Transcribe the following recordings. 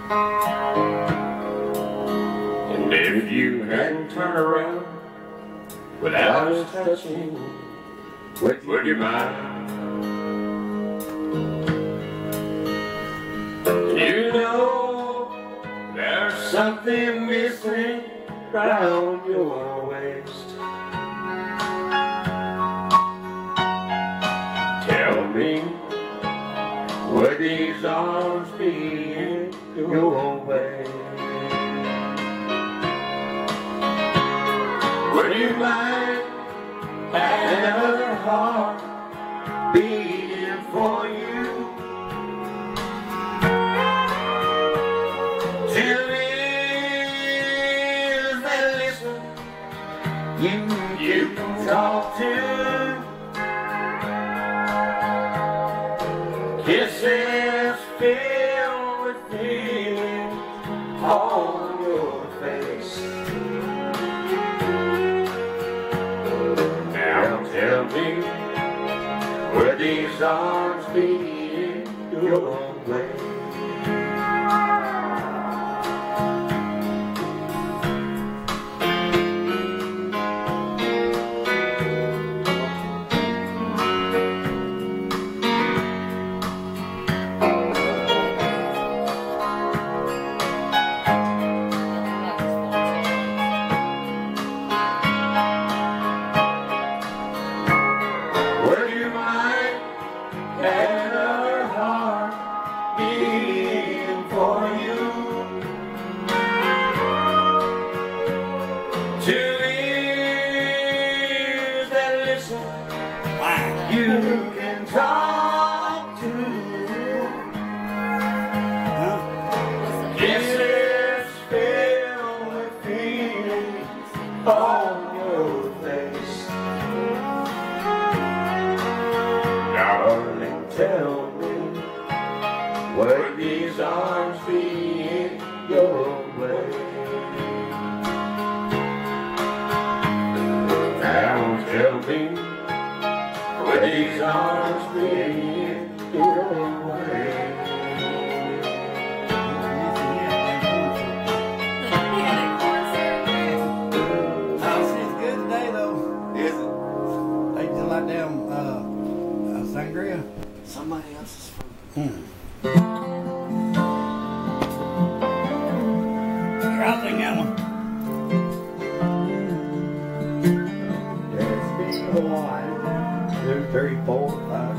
And if you hadn't turned around without us touching, would you mind? You know there's something missing round your waist. Tell me, would these arms be in your way? Would you mind another heart beating for you? Till ears that listen, you can talk to. Kisses filled with feelings on your face. Now tell me, would these arms be in your way? Would you mind another heart beating for you? Two ears that listen, you can talk to. Kisses filled with feelings on your face. Darling, tell me, would these arms be in your way? Now tell me, would these arms be in your way? It's good today though. Is it? They did like damn sangria. Somebody else's food. Here, I'll sing that one. Let's be 1, 2, 3, 4, 5,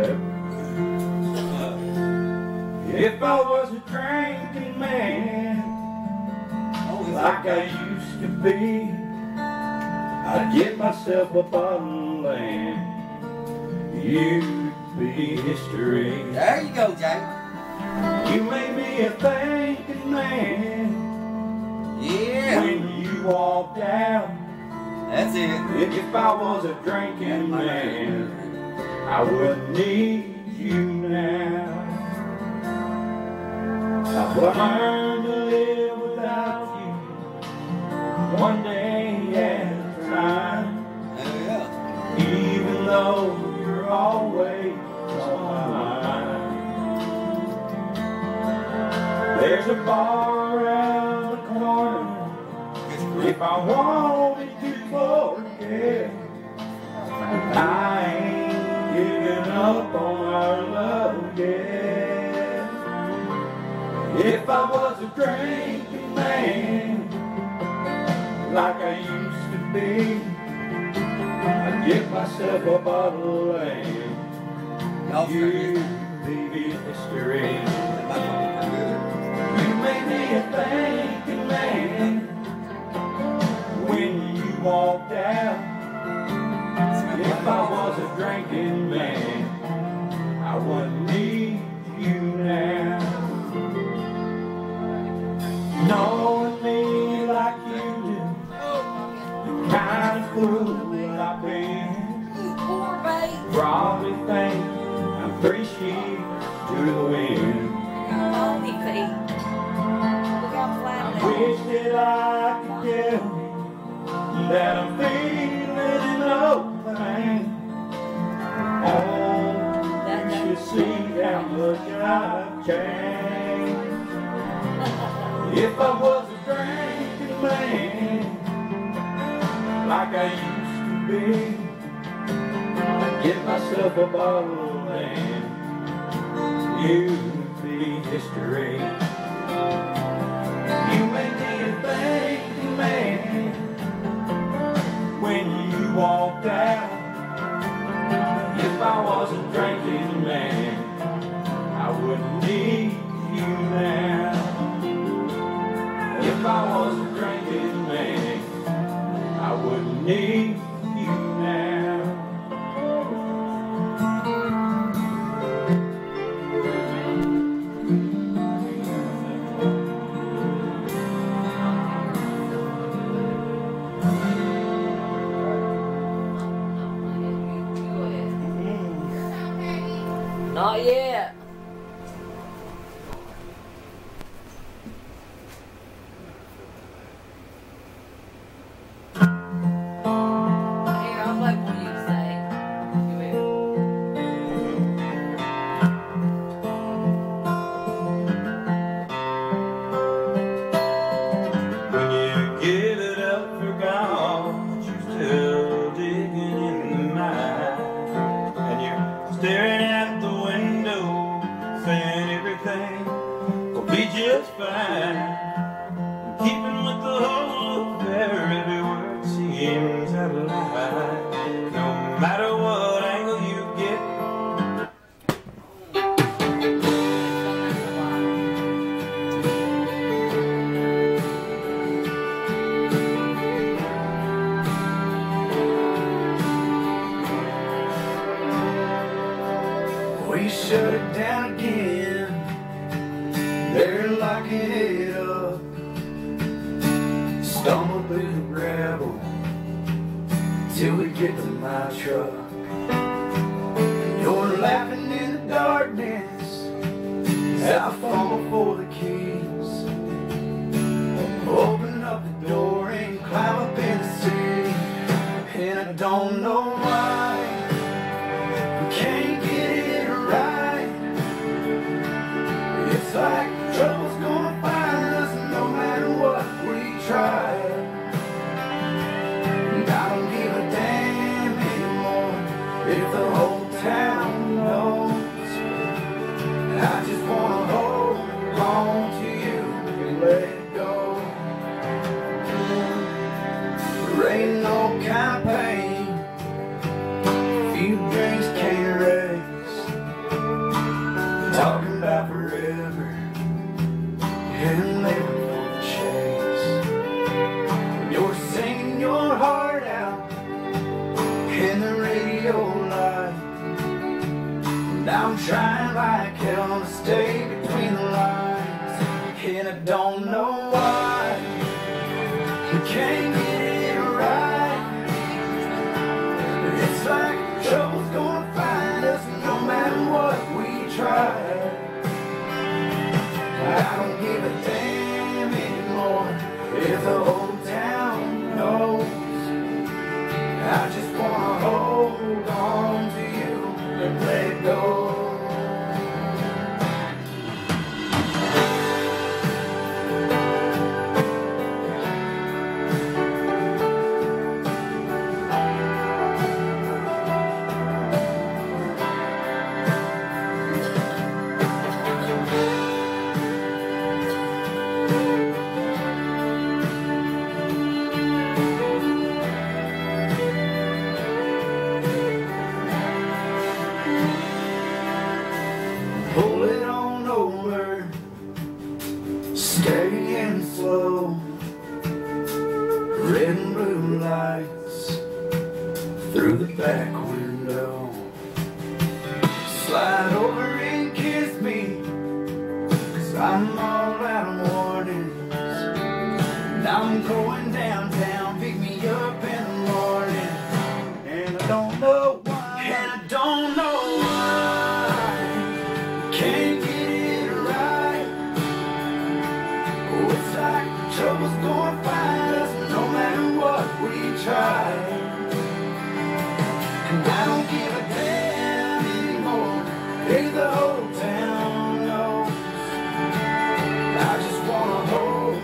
6, 7. If I was a drinking man, like I used to be, I'd get myself a bottle and you'd be history. There you go, Jay. You made me a thinking man. Yeah. When you walked out, That's it. if I was a drinking man, I wouldn't need you now. I've learned to live without you, one day at a time. Yeah. Even though you're always on my mind. There's a bar around the corner. If I wanted to forget, I ain't giving up on our love yet. If I was a drinking man, like I used to be, I'd get myself a bottle and you'd be history. You made me a thinking man when you walked out. If I was a drinking man, I wouldn't need you now. Knowing me like you do, the kind of fool I've been, probably think I'm 3 sheets to the wind. I wish that I could tell you that I'm feeling no pain. Oh, you should see how much I've changed. If I was a drinking man, like I used to be, I'd get myself a bottle and you'd be history. You made me a thinking man when you walked out. If I was a drinking man, I wouldn't need you now. If I was a drinking man, I wouldn't need you now. Not yet. Here, I'll play for you to say. You will. When you give it up for God, you're still digging in the mine, and you're staring out the window, saying everything will be just fine. Keeping with the whole affair, every word seems out of line. No matter what angle you get, we shut it down again. They're locking it up. Stumble through the gravel till we get to my truck. You're laughing in the darkness as I fumble for the keys. Open up the door and climb up in the seat, and I don't know why we can't get it right. It's like trouble's gonna find us no matter what we try. And I don't give a damn anymore if the whole town knows. I just wanna hold on to you and let it go. There ain't no kind of pain few drinks can't erase. Talking about forever and living for the chase. You're singing your heart out in the radio light, and I'm trying like hell to stay between the lines, and I don't know why we can't get it right. It's like trouble's gonna find us no matter what we try. I don't give a damn anymore if the whole town knows. I just wanna hold on to you and let it go. Pull it on over, steady and slow. Red and blue lights through the back window. Slide over and kiss me, 'cause I'm all out of warnings. Now I'm going downtown, pick me up in the morning. And I don't know why, and I don't know why can't get it right. Oh, it's like trouble's gonna find us no matter what we try. And I don't give a damn anymore if the whole town knows. I just wanna hold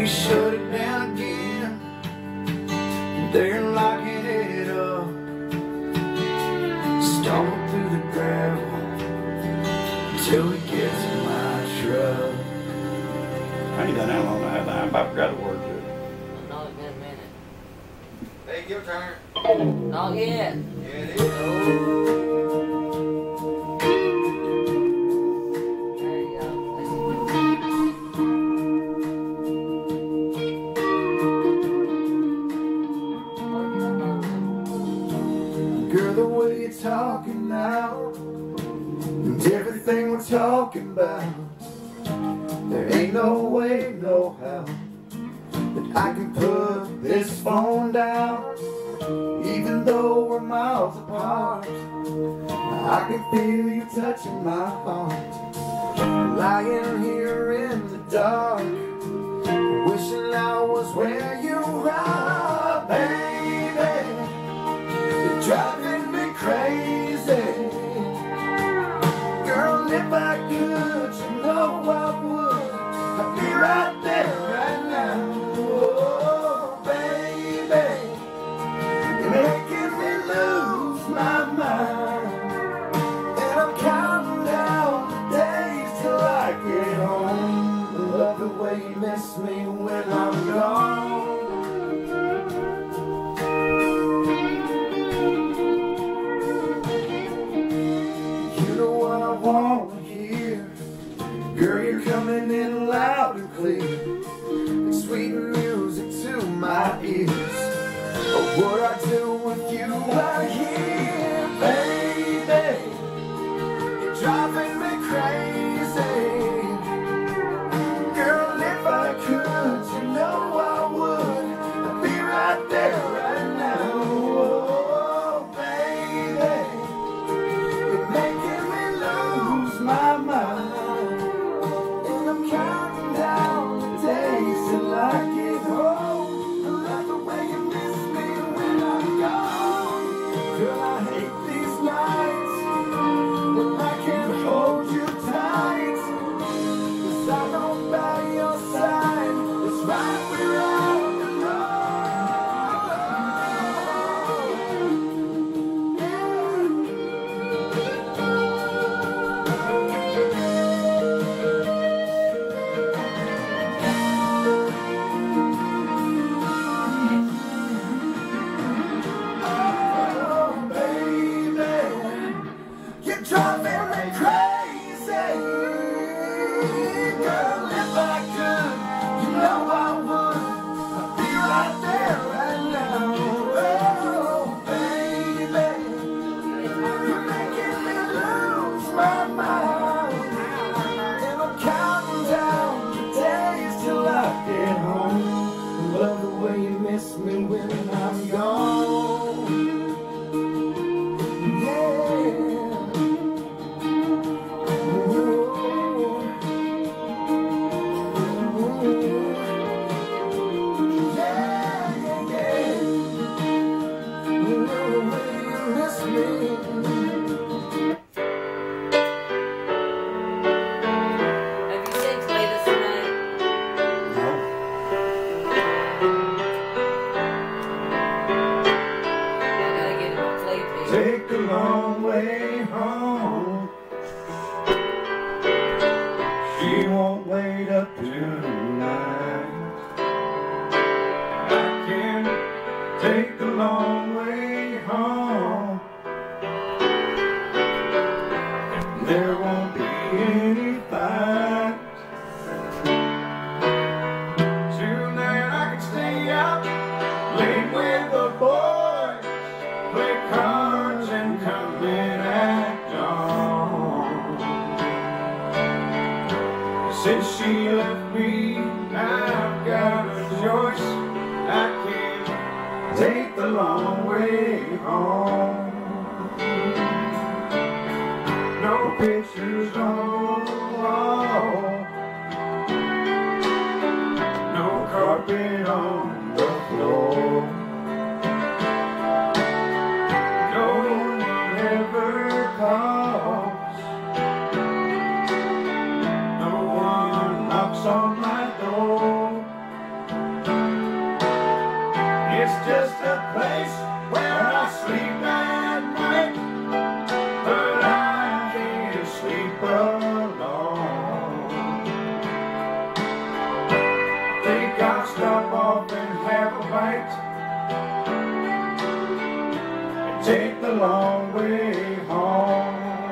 shut it down again. They're locking it up. Stumble through the gravel till we get to my truck. I ain't done that long. I about forgot the word to it. No, it's been a minute. Hey, your turn. Not yet. Yeah, it is. There you go. Girl, the way you're talking now, and everything we're talking about, there ain't no way, no how, that I can put this phone down. Even though we're miles apart, I can feel you touching my heart. Lying here in the dark, wishing I was where you are, baby. You're driving me crazy. Girl, if I could, you know I would. I'd be right there right now. Oh, baby, you're making me lose my mind. And I'm counting down the days till I get home. I love the way you miss me when I'm gone. I wanna hear, girl, you're coming in loud and clear, like sweet music to my ears. Oh, what I do with you out here, baby, you're driving me crazy. Girl, if I could, you know I would. I'd be right there right now. Oh, baby, you're making my mind, and I'm counting down the days till I get home. I love the way you miss me when I'm gone. Girl, I hate these nights when I can't hold you tight, 'cause I know by your side it's right where I belong. Driving me crazy. Girl, if I could, you know I would. I'd be right there right now. Oh, baby, you're making me lose my mind. And I'm counting down the days till I get home. I love the way you miss me when I'm gone. Yeah. Take a long way home. She won't wait up tonight. I can take the long way home. There won't be any fight. Tonight I can stay out late with the boys, play cards and come in at dawn. Since she left me, I've got a choice. I can take the long way home. No pictures on the wall, no carpet on the floor. No one ever calls. No one knocks on my door. just a place where I sleep at night, but I can't sleep alone. Think I'll stop off and have a bite and take the long way home.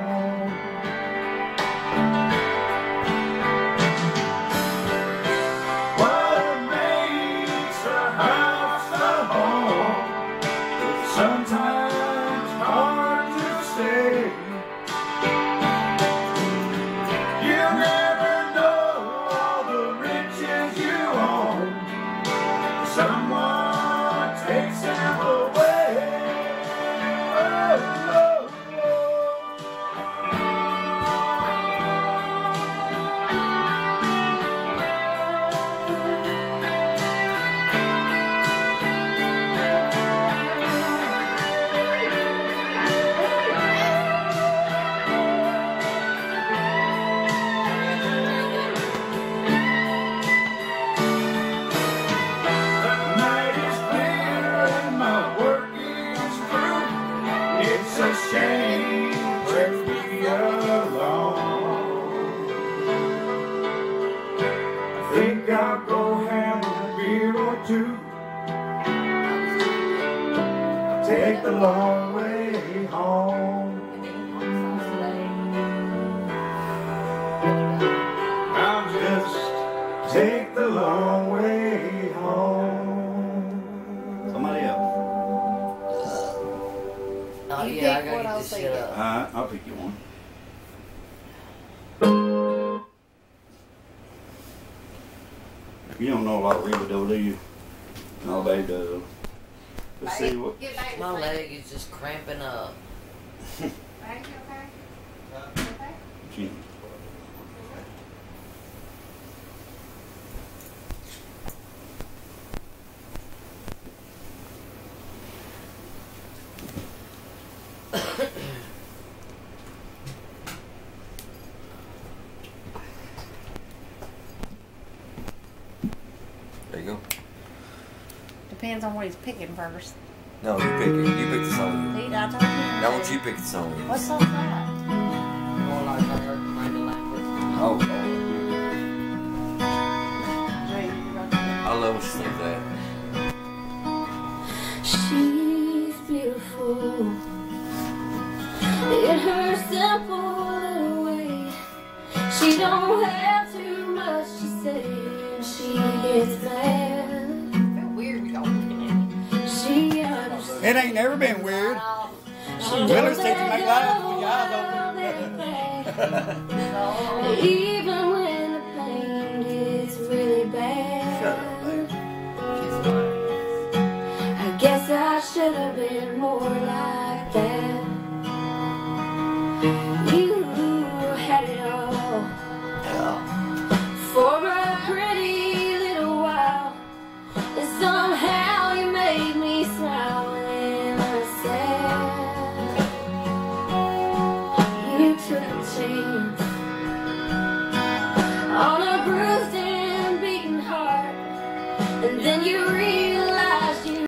Sometimes hard to say. You never know all the riches you own. Someone takes them away. Oh, oh, it's a shame to be alone. I think I'll go have a beer or two, take the long way home. I'll just take the long way home. Somebody else. Oh, You yeah, I pick gotta what get I'll this say shit it. up. I'll pick you one. You don't know a lot of Riverdale, do you? Nobody does. Let's see what. My leg is just cramping up. Gee. There you go. Depends on what he's picking first. No, you pick it. You pick the song. Pete, I told you. Now, won't you pick the song? What song's that? More like I heard kind of language. Oh, Ray, you wrote that. I love when she sings that. She's beautiful in her simple little way. She don't have too much to say, and she gets mad. Feel weird we don't looking at me. She understands. It ain't never been weird. She Willard knows said you make life with your eyes open. Even when the pain gets really bad. Shut up, baby. I guess I should have been more like that. You had it all for a pretty little while, and somehow you made me smile when I was sad. You took a chance